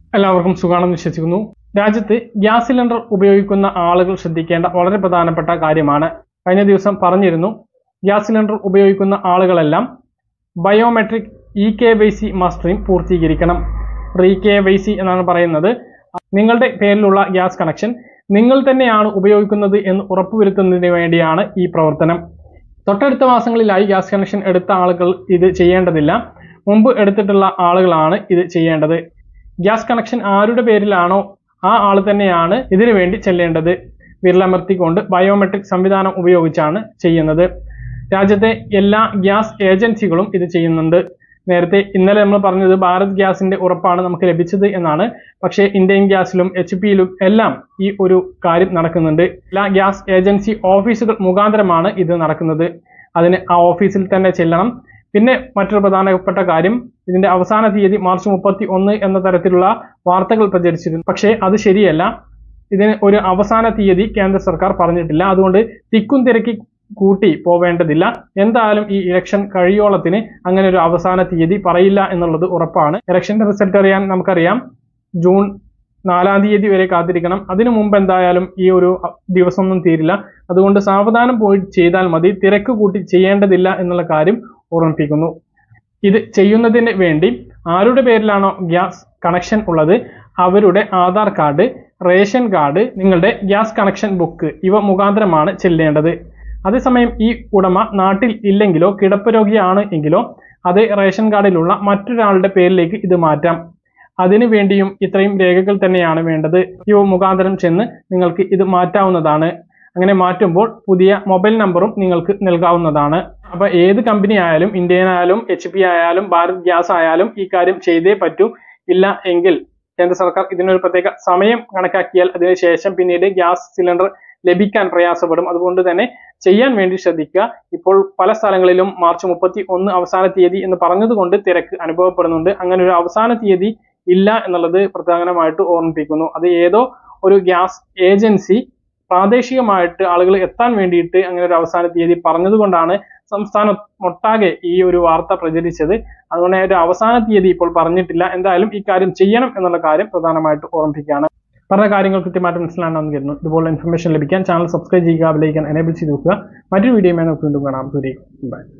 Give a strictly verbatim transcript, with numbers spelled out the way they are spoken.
എല്ലാവർക്കും സുഖാണെന്ന് വിശ്വസിക്കുന്നു. രാജ്യത്ത് ഗ്യാസ് സിലിണ്ടർ ഉപയോഗിക്കുന്ന ആളുകൾ ശ്രദ്ധിക്കേണ്ട വളരെ പ്രധാനപ്പെട്ട കാര്യമാണ്. കഴിഞ്ഞ ദിവസം പറഞ്ഞിരുന്നു, ഗ്യാസ് സിലിണ്ടർ ഉപയോഗിക്കുന്ന ആളുകളെല്ലാം biometric e K Y C mustering പൂർത്തീകരിക്കണം. റീ കെ വൈ സി എന്നാണ് പറയുന്നത്. നിങ്ങളുടെ പേരിലുള്ള ഗ്യാസ് കണക്ഷൻ നിങ്ങൾ തന്നെയാണ് ഉപയോഗിക്കുന്നത് എന്ന് ഉറപ്പുവരുത്തുന്നതിന് വേണ്ടിയാണ് ഈ പ്രവർത്തനം. തൊട്ടടുത്ത മാസങ്ങളിലായി ഗ്യാസ് കണക്ഷൻ എടുത്ത ആളുകൾ ഇത് ചെയ്യേണ്ടതില്ല. മുമ്പ് എടുത്തിട്ടുള്ള ആളുകളാണ് ഇത് ചെയ്യേണ്ടത്. ഗ്യാസ് കണക്ഷൻ ആരുടെ പേരിലാണോ ആ ആൾ തന്നെയാണ് ഇതിനു വേണ്ടി ചെല്ലേണ്ടത്. വിരലമർത്തിക്കൊണ്ട് ബയോമെട്രിക് സംവിധാനം ഉപയോഗിച്ചാണ് ചെയ്യുന്നത്. രാജ്യത്തെ എല്ലാ ഗ്യാസ് ഏജൻസികളും ഇത് ചെയ്യുന്നുണ്ട്. നേരത്തെ ഇന്നലെ നമ്മൾ പറഞ്ഞത് ഭാരത് ഗ്യാസിന്റെ ഉറപ്പാണ് നമുക്ക് ലഭിച്ചത് എന്നാണ്. പക്ഷേ ഇന്ത്യൻ ഗ്യാസിലും എച്ച് പിയിലും എല്ലാം ഈ ഒരു കാര്യം നടക്കുന്നുണ്ട്. എല്ലാ ഗ്യാസ് ഏജൻസി ഓഫീസുകൾ മുഖാന്തരമാണ് ഇത് നടക്കുന്നത്. അതിന് ആ ഓഫീസിൽ തന്നെ ചെല്ലണം. പിന്നെ മറ്റൊരു പ്രധാനപ്പെട്ട കാര്യം, ഇതിന്റെ അവസാന തീയതി മാർച്ച് മുപ്പത്തി ഒന്ന് എന്ന തരത്തിലുള്ള വാർത്തകൾ പ്രചരിച്ചിരുന്നു. പക്ഷേ അത് ശരിയല്ല. ഇതിന് ഒരു അവസാന തീയതി കേന്ദ്ര സർക്കാർ പറഞ്ഞിട്ടില്ല. അതുകൊണ്ട് തിക്കും തിരക്കി കൂട്ടി പോവേണ്ടതില്ല. എന്തായാലും ഈ ഇലക്ഷൻ കഴിയോളത്തിന് അങ്ങനെ ഒരു അവസാന തീയതി പറയില്ല എന്നുള്ളത് ഉറപ്പാണ്. ഇലക്ഷന്റെ റിസൾട്ട് അറിയാൻ നമുക്കറിയാം ജൂൺ നാലാം തീയതി വരെ കാത്തിരിക്കണം. അതിനു മുമ്പ് എന്തായാലും ഈ ഒരു ദിവസമൊന്നും തീരില്ല. അതുകൊണ്ട് സാവധാനം പോയി ചെയ്താൽ മതി. തിരക്ക് കൂട്ടി ചെയ്യേണ്ടതില്ല എന്നുള്ള കാര്യം ഓർമ്മിപ്പിക്കുന്നു. ഇത് ചെയ്യുന്നതിന് വേണ്ടി ആരുടെ പേരിലാണോ ഗ്യാസ് കണക്ഷൻ ഉള്ളത് അവരുടെ ആധാർ കാർഡ്, റേഷൻ കാർഡ്, നിങ്ങളുടെ ഗ്യാസ് കണക്ഷൻ ബുക്ക് ഇവ മുഖാന്തരമാണ് ചെല്ലേണ്ടത്. അതേസമയം ഈ ഉടമ നാട്ടിൽ ഇല്ലെങ്കിലോ കിടപ്പ് രോഗിയാണ് എങ്കിലോ അത് റേഷൻ കാർഡിലുള്ള മറ്റൊരാളുടെ പേരിലേക്ക് ഇത് മാറ്റാം. അതിനു വേണ്ടിയും ഇത്രയും രേഖകൾ തന്നെയാണ് വേണ്ടത്. ഇവ മുഖാന്തരം ചെന്ന് നിങ്ങൾക്ക് ഇത് മാറ്റാവുന്നതാണ്. അങ്ങനെ മാറ്റുമ്പോൾ പുതിയ മൊബൈൽ നമ്പറും നിങ്ങൾക്ക് നൽകാവുന്നതാണ്. അപ്പൊ ഏത് കമ്പനി ആയാലും, ഇന്ത്യൻ ആയാലും എച്ച് പി ആയാലും ഭാരത് ഗ്യാസ് ആയാലും ഈ കാര്യം ചെയ്തേ പറ്റൂ. ഇല്ല എങ്കിൽ കേന്ദ്ര സർക്കാർ ഇതിനൊരു പ്രത്യേക സമയം കണക്കാക്കിയാൽ അതിനുശേഷം പിന്നീട് ഗ്യാസ് സിലിണ്ടർ ലഭിക്കാൻ പ്രയാസപ്പെടും. അതുകൊണ്ട് തന്നെ ചെയ്യാൻ വേണ്ടി ശ്രദ്ധിക്കുക. ഇപ്പോൾ പല സ്ഥലങ്ങളിലും മാർച്ച് മുപ്പത്തി ഒന്ന് അവസാന തീയതി എന്ന് പറഞ്ഞതുകൊണ്ട് തിരക്ക് അനുഭവപ്പെടുന്നുണ്ട്. അങ്ങനെ ഒരു അവസാന തീയതി ഇല്ല എന്നുള്ളത് പ്രധാനമായിട്ട് ഓർമ്മിപ്പിക്കുന്നു. അത് ഏതോ ഒരു ഗ്യാസ് ഏജൻസി പ്രാദേശികമായിട്ട് ആളുകൾ എത്താൻ വേണ്ടിയിട്ട് അങ്ങനെ ഒരു അവസാന തീയതി പറഞ്ഞതുകൊണ്ടാണ് സംസ്ഥാനം ഒട്ടാകെ ഈ ഒരു വാർത്ത പ്രചരിച്ചത്. അതുകൊണ്ട് ഒരു അവസാന തീയതി ഇപ്പോൾ പറഞ്ഞിട്ടില്ല. എന്തായാലും ഈ കാര്യം ചെയ്യണം എന്നുള്ള കാര്യം പ്രധാനമായിട്ട് ഓർമ്മിപ്പിക്കുകയാണ്. പറഞ്ഞ കാര്യങ്ങൾ കൃത്യമായിട്ട് മനസ്സിലാണെന്ന് കരുതുന്നു. ഇതുപോലെ ഇൻഫർമേഷൻ ലഭിക്കാൻ ചാനൽ സബ്സ്ക്രൈബ് ചെയ്യുക, ബെൽ ഐക്കൺ എനേബിൾ ചെയ്ത് വെക്കുക. മറ്റൊരു വീഡിയോയുമായി നമുക്ക് വീണ്ടും കാണാം. ബൈ.